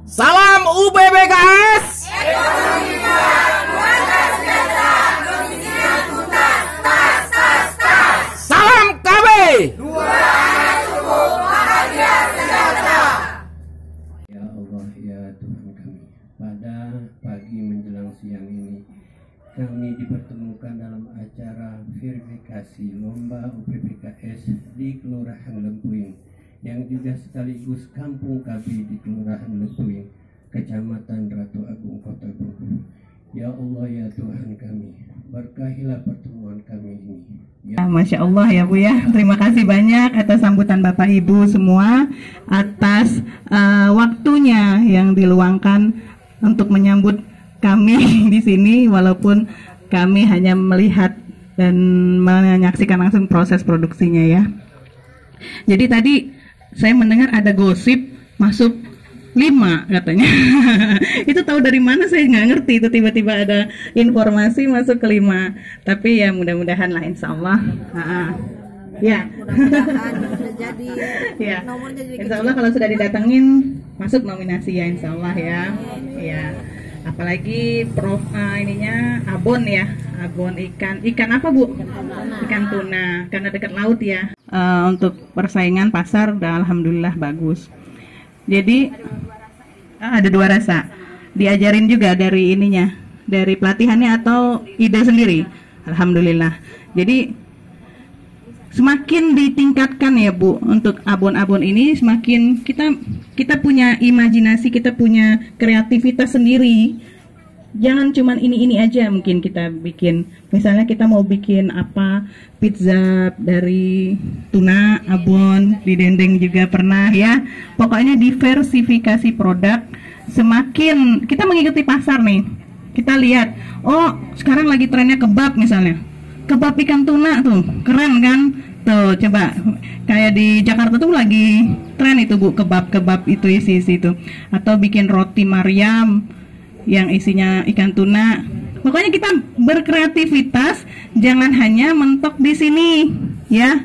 Salam UPPKS. Salam KB. Ya Allah, ya Tuhan kami, pada pagi menjelang siang ini kami dipertemukan dalam acara verifikasi lomba UPPKS di Kelurahan Lempuing yang juga sekaligus kampung KB di Kelurahan Lempuing, Kecamatan Ratu Agung, Kota Bengkulu. Ya Allah, ya Tuhan kami, berkahilah pertemuan kami ini. Masya Allah ya Bu ya, terima kasih banyak atas sambutan Bapak Ibu semua, atas waktunya yang diluangkan untuk menyambut kami di sini, walaupun kami hanya melihat dan menyaksikan langsung proses produksinya ya. Jadi tadi saya mendengar ada gosip masuk 5 katanya. Itu tahu dari mana saya nggak ngerti, itu tiba-tiba ada informasi masuk ke 5. Tapi ya mudah-mudahan lah insya Allah. Ya. Mudah-mudahan sudah jadi Ya. nomornya jadi Insya Allah kalau sudah didatengin masuk nominasi ya insya Allah ya. Ya. Apalagi ininya abon ya, abon ikan apa Bu? Ikan tuna, karena dekat laut ya. Untuk persaingan pasar udah alhamdulillah bagus. Jadi ada 2 rasa. Diajarin juga dari ininya, dari pelatihannya atau ide sendiri. Alhamdulillah. Jadi semakin ditingkatkan ya Bu untuk abon-abon ini, semakin kita punya imajinasi, kita punya kreativitas sendiri. Jangan cuman ini aja mungkin kita bikin. Misalnya kita mau bikin apa, pizza dari tuna, abon, didendeng juga pernah ya. Pokoknya diversifikasi produk. Semakin kita mengikuti pasar nih, kita lihat, oh sekarang lagi trennya kebab misalnya. Kebab ikan tuna tuh, keren kan? Tuh coba, kayak di Jakarta tuh lagi tren itu Bu, kebab-kebab itu isi itu. Atau bikin roti Maryam yang isinya ikan tuna. Pokoknya kita berkreativitas, jangan hanya mentok di sini ya.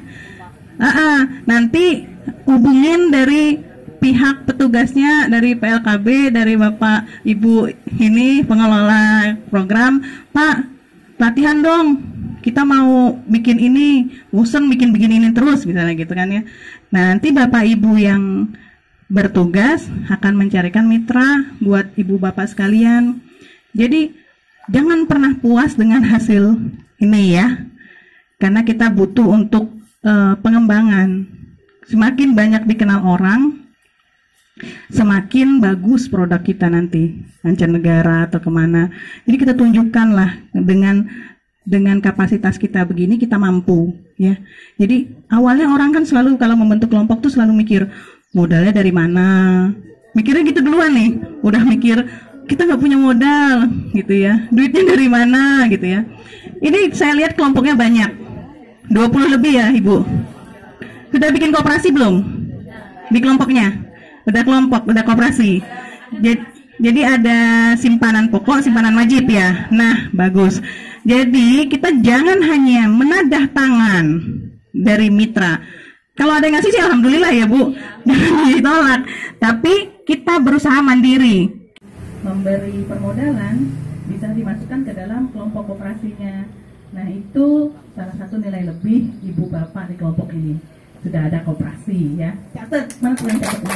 Nanti hubungin dari pihak petugasnya, dari PLKB, dari Bapak Ibu ini pengelola program, Pak latihan dong, kita mau bikin ini, bosan bikin ini terus misalnya gitu kan ya. Nah, nanti Bapak Ibu yang bertugas akan mencarikan mitra buat ibu bapak sekalian. Jadi jangan pernah puas dengan hasil ini ya, karena kita butuh untuk pengembangan. Semakin banyak dikenal orang, semakin bagus produk kita nanti mancanegara atau kemana. Jadi kita tunjukkanlah dengan kapasitas kita begini kita mampu ya. Jadi awalnya orang kan selalu kalau membentuk kelompok tuh selalu mikir modalnya dari mana, mikirnya gitu duluan nih, udah mikir kita nggak punya modal gitu ya, duitnya dari mana gitu ya. Ini saya lihat kelompoknya banyak, 20 lebih ya Ibu. Sudah bikin koperasi belum di kelompoknya? Udah kelompok, udah koperasi. Jadi ada simpanan pokok, simpanan wajib ya. Nah bagus. Jadi kita jangan hanya menadah tangan dari mitra. Kalau ada yang ngasih sih alhamdulillah ya Bu, jangan ditolak. Tapi kita berusaha mandiri. Memberi permodalan bisa dimasukkan ke dalam kelompok koperasinya. Nah itu salah satu nilai lebih ibu bapak di kelompok ini. Sudah ada koperasi ya. Catat, mana tuh yang catat?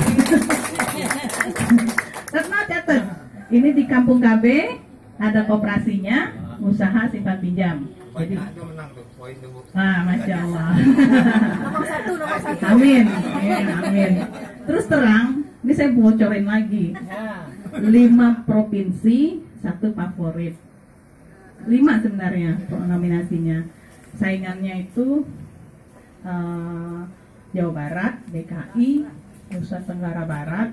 Catat. Ini di Kampung KB ada koperasinya, usaha simpan pinjam. Jadi, Masya Allah. nomor satu. Amin. Amin. Terus terang, ini saya bocorin lagi. 5 provinsi, 1 favorit. 5 sebenarnya nominasinya. Saingannya itu Jawa Barat, DKI, Nusa Tenggara Barat.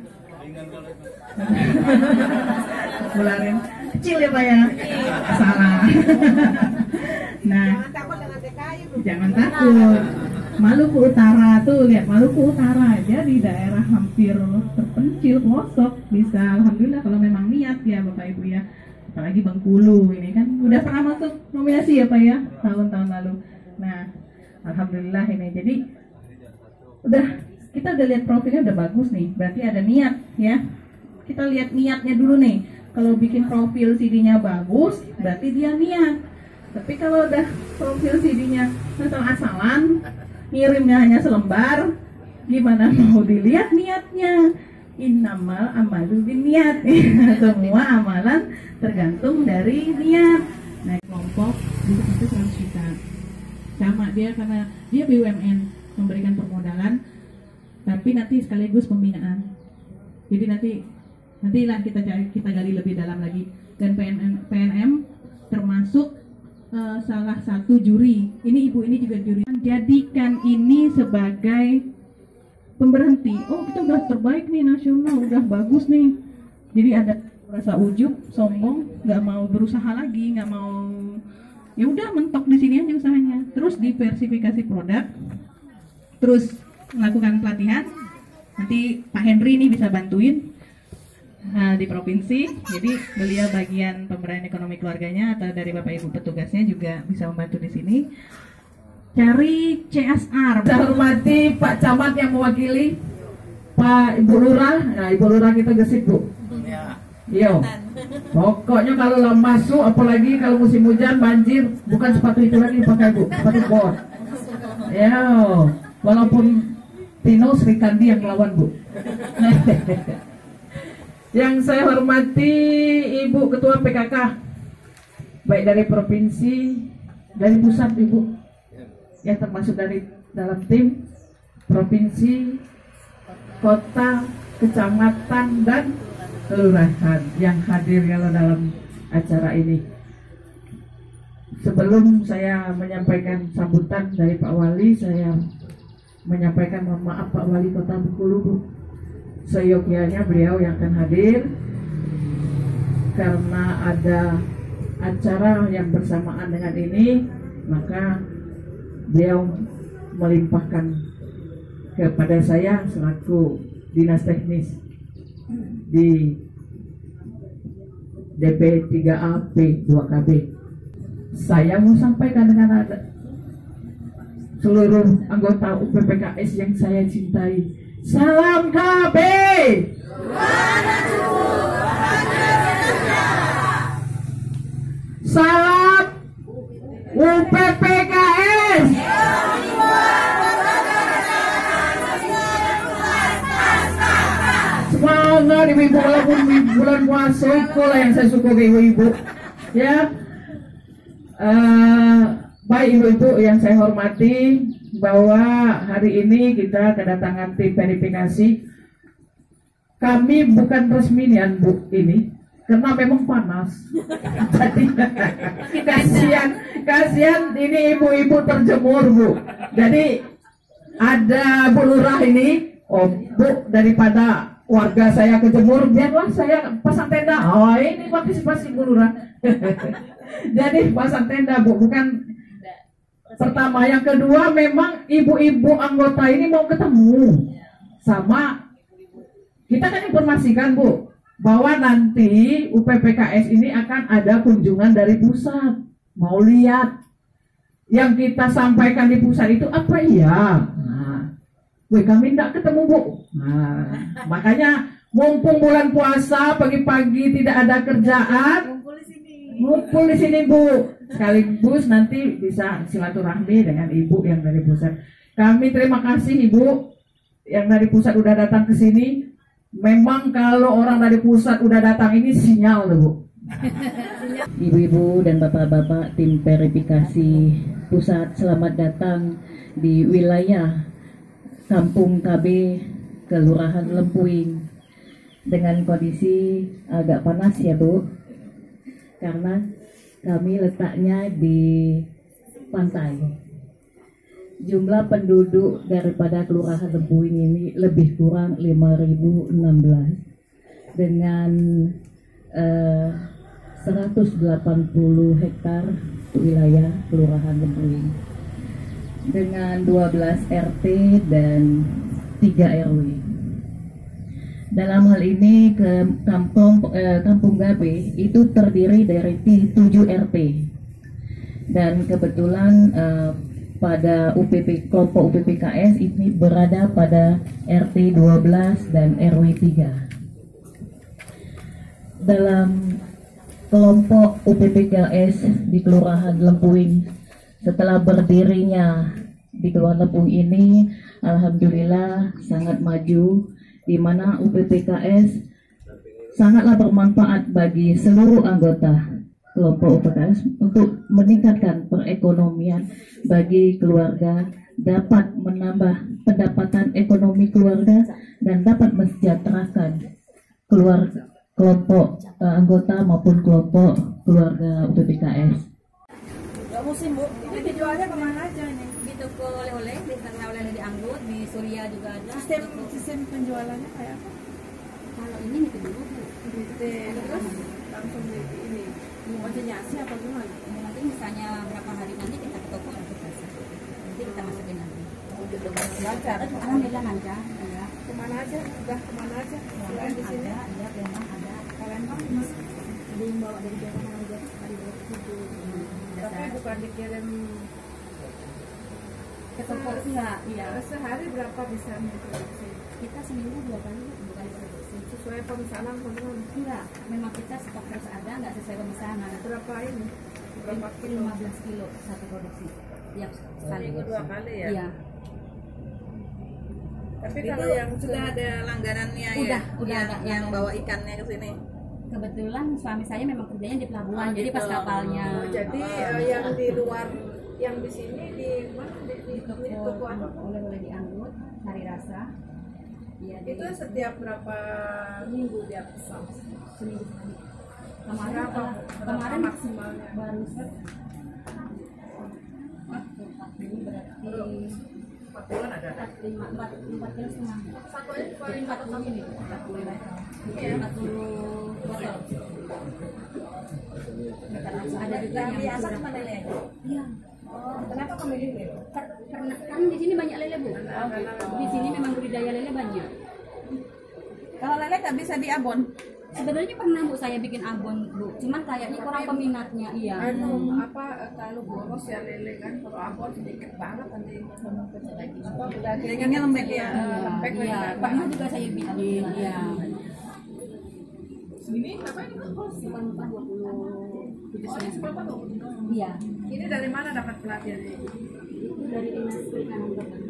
Bularin kecil ya Pak ya. Salah. Nah, jangan takut. Maluku Utara tuh, lihat Maluku Utara aja di daerah hampir terpencil pelosok bisa, alhamdulillah kalau memang niat ya Bapak Ibu ya. Apalagi Bengkulu ini kan udah pernah masuk nominasi ya Pak ya tahun-tahun lalu. Nah, alhamdulillah ini. Jadi kita udah lihat profilnya udah bagus nih, berarti ada niat ya. kita lihat niatnya dulu nih. Kalau bikin profil CD-nya bagus, berarti dia niat. Tapi kalau udah profil CD-nya asal-asalan, ngirimnya hanya selembar, gimana mau dilihat niatnya? Innamal amalu binniyat. Semua amalan tergantung dari niat. Nah, kelompok itu 100 juta. Sama dia karena dia BUMN memberikan permodalan, tapi nanti sekaligus pembinaan. Jadi nantilah kita gali lebih dalam lagi. Dan PNM termasuk salah satu juri. Ini ibu ini juga juri. Jadikan ini sebagai pemberhenti. Oh, kita udah terbaik nih nasional, udah bagus nih. Jadi ada rasa ujub, sombong, nggak mau berusaha lagi, nggak mau, ya udah mentok di sini aja usahanya. Terus diversifikasi produk, terus melakukan pelatihan. Nanti Pak Henry ini bisa bantuin di provinsi. Jadi beliau bagian pemberdayaan ekonomi keluarganya atau dari Bapak Ibu petugasnya juga bisa membantu di sini. Cari CSR. Saya hormati Pak Camat yang mewakili, Pak Ibu Lurah. Nah, Ibu Lurah kita gesik, Bu. Yo. Pokoknya kalau masuk, apalagi kalau musim hujan banjir, bukan sepatu itu lagi pakai, Bu, sepatu bot. Yo. Walaupun Tino Sri Kandi yang melawan, Bu. Yang saya hormati Ibu Ketua PKK, baik dari provinsi, dari pusat, Ibu, yang termasuk dari dalam tim provinsi, kota, kecamatan, dan kelurahan yang hadir kalau dalam acara ini. Sebelum saya menyampaikan sambutan dari Pak Wali, saya menyampaikan mohon maaf Pak Wali Kota Bengkulu, Bu. Seyogyanya beliau yang akan hadir karena ada acara yang bersamaan dengan ini, maka beliau melimpahkan kepada saya selaku dinas teknis di DP 3A P2KB. Saya mau sampaikan dengan seluruh anggota UPPKS yang saya cintai. Salam KB. Salam UPPKS. Semangat ibu-ibu, walaupun bulan puasa itulah yang saya suka ke ibu-ibu. Ya, baik ibu-ibu yang saya hormati, bahwa hari ini kita kedatangan tim verifikasi. Kami bukan resmian, Bu, ini karena memang panas. Jadi kasihan ini ibu-ibu terjemur, Bu. Jadi ada Bu Lurah ini, oh Bu, daripada warga saya kejemur, biarlah saya pasang tenda. Oh, ini partisipasi Bu Lurah. Jadi pasang tenda, Bu, bukan pertama. Yang kedua, memang ibu-ibu anggota ini mau ketemu sama kita, kan informasikan, Bu, bahwa nanti UPPKS ini akan ada kunjungan dari pusat, mau lihat yang kita sampaikan di pusat itu apa ya. Kami tidak ketemu, Bu. Nah, makanya mumpung bulan puasa, pagi-pagi tidak ada kerjaan, ngumpul di sini, Bu. Sekaligus nanti bisa silaturahmi dengan Ibu yang dari pusat. Kami terima kasih Ibu yang dari pusat udah datang ke sini. Memang kalau orang dari pusat udah datang ini sinyal, Bu. Ibu-ibu dan bapak-bapak tim verifikasi pusat, selamat datang di wilayah Kampung KB, Kelurahan Lempuing. Dengan kondisi agak panas ya, Bu, karena kami letaknya di pantai. Jumlah penduduk daripada Kelurahan Lempuing ini lebih kurang 5.016 dengan 180 hektar wilayah Kelurahan Lempuing dengan 12 RT dan 3 RW. Dalam hal ini Kampung Gabe itu terdiri dari 7 RT, dan kebetulan pada kelompok UPPKS ini berada pada RT 12 dan RW 3. dalam kelompok UPPKS di Kelurahan Lempuing. Setelah berdirinya di Kelurahan Lempuing ini, alhamdulillah sangat maju, di mana UPPKS sangatlah bermanfaat bagi seluruh anggota kelompok UPPKS untuk meningkatkan perekonomian bagi keluarga, dapat menambah pendapatan ekonomi keluarga, dan dapat mensejahterakan kelompok anggota maupun kelompok keluarga UPPKS. Gak musim, Bu. Ini dijualnya kemana aja nih? Di toko oleh-oleh, di toko oleh-oleh di Anggut, di Surya juga ada. Sistem penjualannya kayak apa? Kalau ini nih dulu, Bu. Terus langsung di ini. Konsinyasi apa gimana? Nanti misalnya berapa hari nanti kita ke toko kita kasih. Nanti kita masukin lagi. Lancar. Alhamdulillah lancar. Ya. Kemana aja? Udah kemana aja? Selain di sini. Ada, Palembang ada. Palembang. Ada yang bawa dari Jawa Tengah aja, dari Jawa situ. Tapi bukan dikirim Ke toko enggak, iya. sehari berapa bisa memproduksi? Kita seminggu 2 kali bukan produksi. Sesuai pemesanan teman-teman. Enggak, memang kita stok terus ada, enggak sesuai pemesanan. Berapa ini? Berapa kilo? 15 kilo satu produksi. Tiap sekali. Seminggu 2 kali ya? Iya. Tapi kalau yang sudah ada langganannya Udah ada yang bawa ikannya ke sini. Kebetulan suami saya memang kerjanya di pelabuhan, jadi pas kapalnya. Jadi yang di luar, yang di sini di mana? Di toko apa? Oleh-oleh di Anggut, Hari Rasa. Iya, Itu setiap berapa minggu dia pesan? seminggu sekali. Kemarin Berapa kemarin maksimalnya? baru set. Ini berarti 40-an ada. 4 kilo setengah. Satu aja Jadi 40 ini, 40 botol. Ada juga yang biasa sama lele. Iya. Kenapa kamu ini? Karena kan di sini banyak lele, Bu. Di sini memang budidaya lele banyak. Kalau lele nggak bisa diabon. Sebenarnya pernah, Bu, saya bikin abon, Bu. Cuman kayaknya kurang peminatnya, iya. Kalau boros ya lele kan, kalau abon sedikit banget nanti. Apa dagingnya lembek ya? Lembek Iya, kan? pernah juga saya bikin, iya. Ini apa ini? Bukan 20. Iya. Ini dari mana dapat pelatihannya? Itu dari industri kanan kota.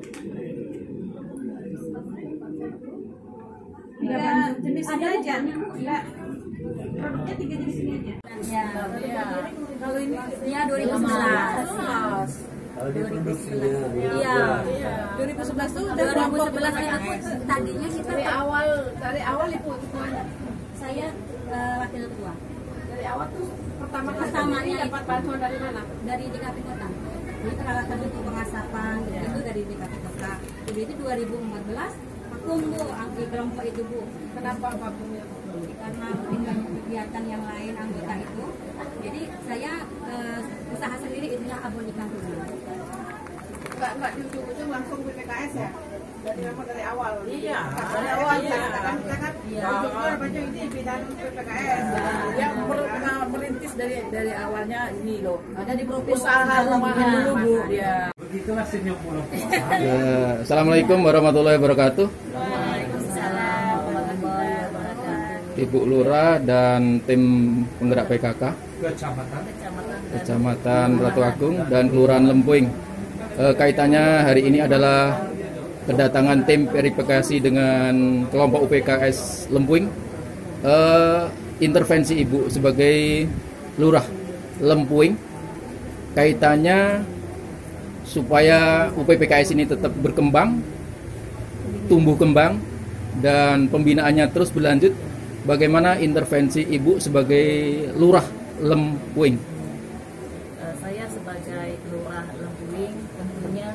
Jenisnya aja. Iya. Produknya 3 jenis ini aja. Ya. Kalau ini Iya, 2011. 2011. Iya. 2011 tuh udah 2011 itu tadinya kita dari awal ibu ketuanya. saya wakil ketua Dari awal tuh pertamanya Pertamanya dapat bantuan dari mana? dari DKP Kota. Jadi peralatan untuk pengasapan itu dari DKP Kota. Jadi itu 2014 vakum, Bu, di kelompok itu, Bu. Kenapa vakumnya? Karena mungkin banyak kegiatan yang lain anggota itu. Jadi saya usaha sendiri, itulah abon ikan tuna. Enggak di ujung-ujung langsung PPKS ya? Dari memang dari awal. Iya. Dari awal kadang kita kan Iya. ujungnya baju ini bidang PPKS. Yang merintis dari awalnya ini loh. Ada di provinsi Usaha rumahan dulu Bu. Dia. Ya, Assalamualaikum warahmatullahi wabarakatuh. Waalaikumsalam warahmatullahi wabarakatuh. Ibu Lurah dan tim penggerak PKK Kecamatan Ratu Agung dan Kelurahan Lempuing. Kaitannya hari ini adalah kedatangan tim verifikasi dengan kelompok UPKS Lempuing. Intervensi Ibu sebagai Lurah Lempuing, kaitannya supaya UPPKS ini tetap berkembang, tumbuh kembang, dan pembinaannya terus berlanjut. Bagaimana intervensi Ibu sebagai Lurah Lempuing? Saya sebagai Lurah Lempuing tentunya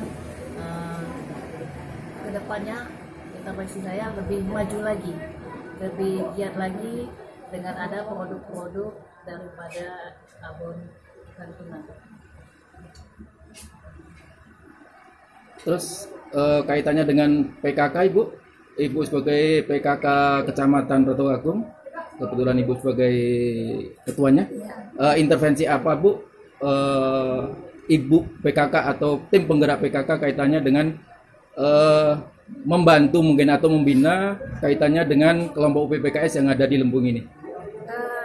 kedepannya intervensi saya lebih maju lagi, lebih giat lagi dengan ada produk-produk daripada abon ikan tuna. Terus kaitannya dengan PKK Ibu sebagai PKK Kecamatan Ratu Agung, kebetulan Ibu sebagai ketuanya, intervensi apa Bu Ibu PKK atau tim penggerak PKK kaitannya dengan membantu mungkin atau membina kaitannya dengan kelompok UPPKS yang ada di Lembung ini?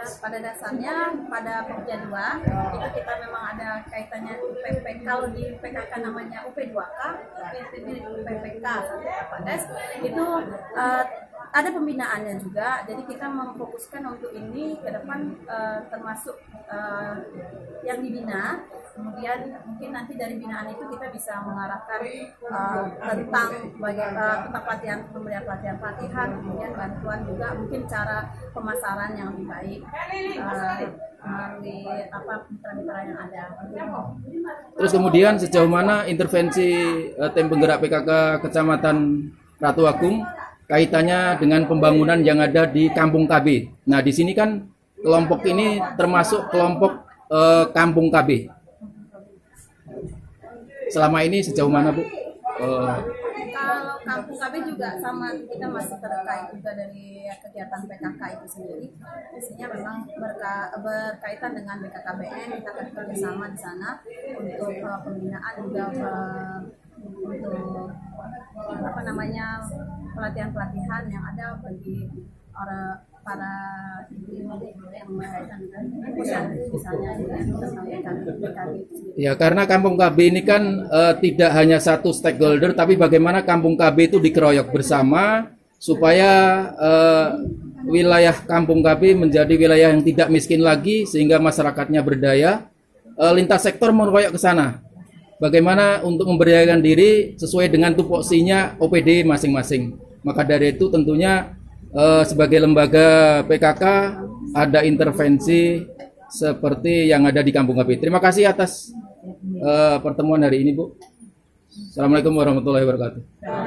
pada dasarnya pada Pokja 2 itu kita memang ada kaitannya UPP. Kalau di PKK namanya UP2K, UPPK sampai Kapades itu ada pembinaannya juga. Jadi kita memfokuskan untuk ini ke depan termasuk yang dibina. Kemudian mungkin nanti dari binaan itu kita bisa mengarahkan tentang pelatihan, pemberian pelatihan, kemudian bantuan juga mungkin cara pemasaran yang lebih baik melalui mitra-mitra yang ada. Terus kemudian sejauh mana intervensi tim penggerak PKK Kecamatan Ratu Agung kaitannya dengan pembangunan yang ada di Kampung KB? Nah, di sini kan kelompok ini termasuk kelompok Kampung KB. Selama ini sejauh mana, Bu? Kalau Kampung KB juga sama, kita masih terkait juga dari kegiatan PKK itu sendiri. Biasanya memang berkaitan dengan BKKBN, kita akan bekerjasama di sana untuk pembinaan juga untuk pelatihan-pelatihan yang ada bagi para ibu yang berkaitan dengan misalnya ya, karena Kampung KB ini kan tidak hanya satu stakeholder, tapi bagaimana Kampung KB itu dikeroyok bersama supaya wilayah Kampung KB menjadi wilayah yang tidak miskin lagi sehingga masyarakatnya berdaya. Lintas sektor mengeroyok ke sana. Bagaimana untuk memberdayakan diri sesuai dengan tupoksinya OPD masing-masing. Maka dari itu tentunya sebagai lembaga PKK ada intervensi seperti yang ada di Kampung KB. Terima kasih atas pertemuan hari ini, Bu. Assalamualaikum warahmatullahi wabarakatuh.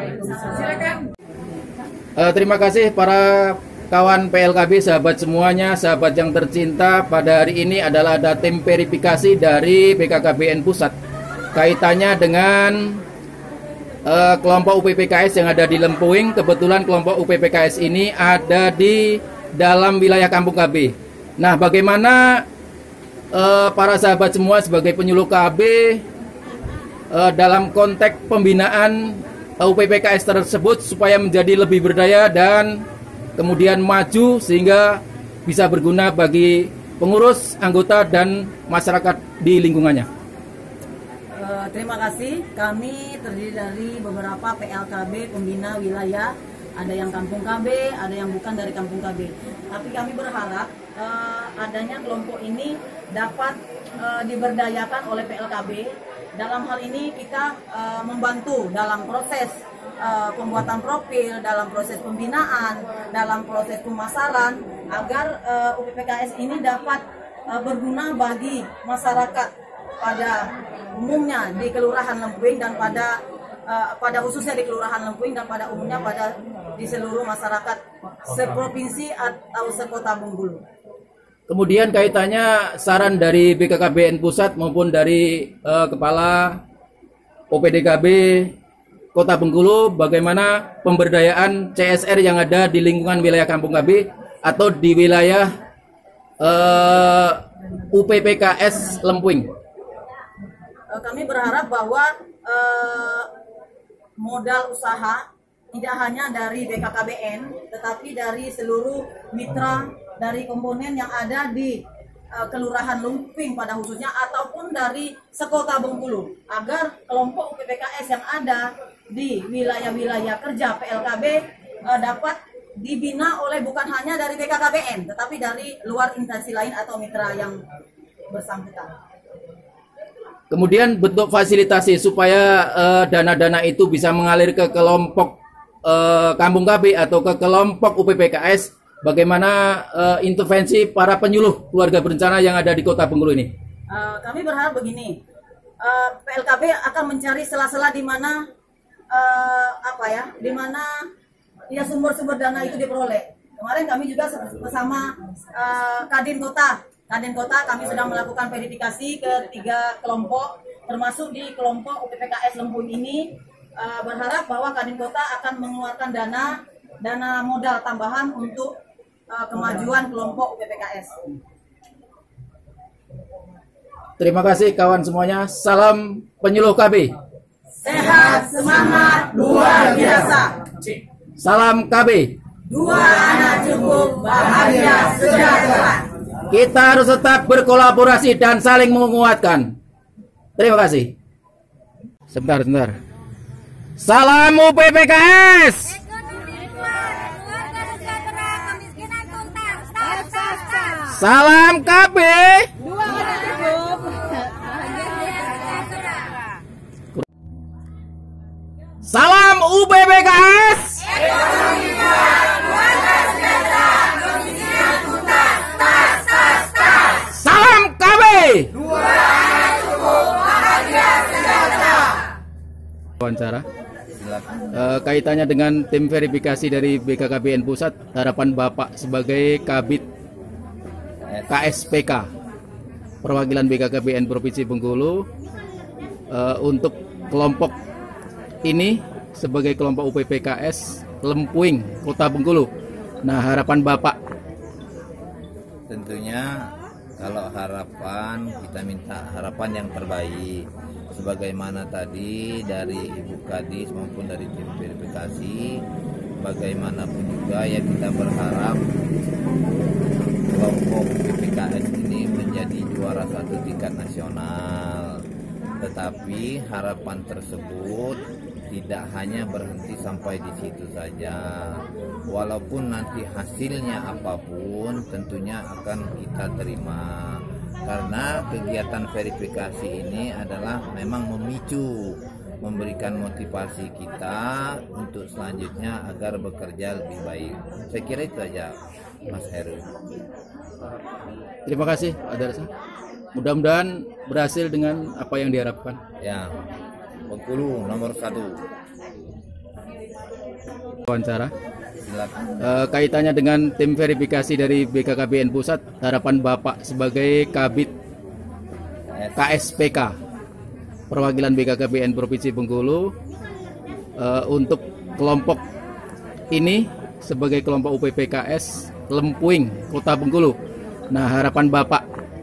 Terima kasih para kawan PLKB, sahabat semuanya, sahabat yang tercinta. Pada hari ini adalah ada tim verifikasi dari BKKBN Pusat kaitannya dengan kelompok UPPKS yang ada di Lempuing. Kebetulan kelompok UPPKS ini ada di dalam wilayah Kampung KB. Nah, bagaimana para sahabat semua sebagai penyuluh KB dalam konteks pembinaan UPPKS tersebut supaya menjadi lebih berdaya dan kemudian maju sehingga bisa berguna bagi pengurus, anggota, dan masyarakat di lingkungannya. Terima kasih. Kami terdiri dari beberapa PLKB pembina wilayah. Ada yang Kampung KB, ada yang bukan dari Kampung KB. Tapi kami berharap adanya kelompok ini dapat diberdayakan oleh PLKB. Dalam hal ini kita membantu dalam proses pembuatan profil, dalam proses pembinaan, dalam proses pemasaran agar UPPKS ini dapat berguna bagi masyarakat pada umumnya di Kelurahan Lempuing dan pada khususnya di Kelurahan Lempuing dan pada umumnya di seluruh masyarakat seprovinsi atau sekota Bengkulu. Kemudian kaitannya saran dari BKKBN Pusat maupun dari Kepala OPDKB Kota Bengkulu bagaimana pemberdayaan CSR yang ada di lingkungan wilayah Kampung KB atau di wilayah UPPKS Lempuing. Kami berharap bahwa modal usaha tidak hanya dari BKKBN, tetapi dari seluruh mitra dari komponen yang ada di Kelurahan Lempuing pada khususnya ataupun dari sekota Bengkulu, agar kelompok UPPKS yang ada di wilayah-wilayah kerja PLKB dapat dibina oleh bukan hanya dari BKKBN, tetapi dari luar instansi lain atau mitra yang bersangkutan. Kemudian bentuk fasilitasi supaya dana-dana itu bisa mengalir ke kelompok Kampung KB atau ke kelompok UPPKS. Bagaimana intervensi para penyuluh keluarga berencana yang ada di Kota Bengkulu ini? Kami berharap begini, PLKB akan mencari sela-sela di mana di mana sumber-sumber dana itu diperoleh. Kemarin kami juga bersama Kadin Kota kami sedang melakukan verifikasi ke 3 kelompok, termasuk di kelompok UPPKS Lempuing ini. Berharap bahwa Kadin Kota akan mengeluarkan dana modal tambahan untuk kemajuan kelompok UPPKS. Terima kasih kawan semuanya. Salam penyuluh KB. Sehat, semangat, luar biasa. Salam KB. 2 anak cukup, bahagia, sejahtera. Kita harus tetap berkolaborasi dan saling menguatkan. Terima kasih. Sebentar. Salam UPPKS. Salam KB. Salam UPPKS. Salam KB. Wawancara. Kaitannya dengan tim verifikasi dari BKKBN Pusat, harapan Bapak sebagai Kabid KSPK perwakilan BKKBN Provinsi Bengkulu untuk kelompok ini sebagai kelompok UPPKS Lempuing Kota Bengkulu. Nah, harapan Bapak? Tentunya kalau harapan, kita minta harapan yang terbaik sebagaimana tadi dari Ibu Kadis maupun dari tim verifikasi. Bagaimanapun juga ya kita berharap kelompok PPKS ini menjadi juara satu tingkat nasional. Tetapi harapan tersebut tidak hanya berhenti sampai di situ saja. Walaupun nanti hasilnya apapun tentunya akan kita terima. Karena kegiatan verifikasi ini adalah memang memicu, memberikan motivasi kita untuk selanjutnya agar bekerja lebih baik. Saya kira itu saja, Mas Heru. Terima kasih, Adarsa. Mudah-mudahan berhasil dengan apa yang diharapkan. Ya, Bengkulu nomor 1. Wawancara. Silakan. Kaitannya dengan tim verifikasi dari BKKBN Pusat, harapan Bapak sebagai Kabid KSPK perwakilan BKKBN Provinsi Bengkulu untuk kelompok ini sebagai kelompok UPPKS Lempuing Kota Bengkulu. Nah, harapan Bapak?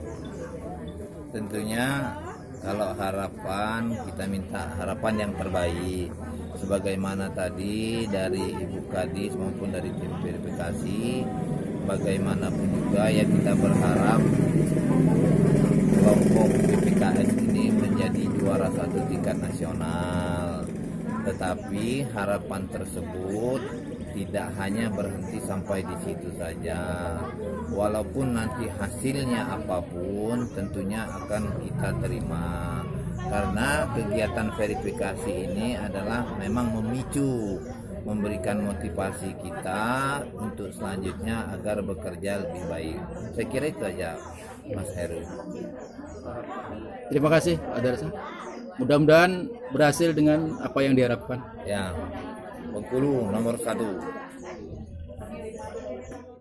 Tentunya kalau harapan, kita minta harapan yang terbaik sebagaimana tadi dari Ibu Kadis maupun dari tim verifikasi. Bagaimanapun juga ya kita berharap kelompok PPKS ini menjadi juara satu tingkat nasional. Tetapi harapan tersebut tidak hanya berhenti sampai di situ saja. Walaupun nanti hasilnya apapun tentunya akan kita terima. Karena kegiatan verifikasi ini adalah memang memicu, memberikan motivasi kita untuk selanjutnya agar bekerja lebih baik. Saya kira itu saja, Mas Heru. Terima kasih, Adarsa. Mudah-mudahan berhasil dengan apa yang diharapkan. Ya, Bengkulu nomor 1.